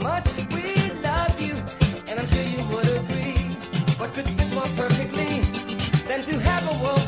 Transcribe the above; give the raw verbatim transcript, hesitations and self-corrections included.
much we love you, and I'm sure you would agree. What could fit more perfectly than to have a world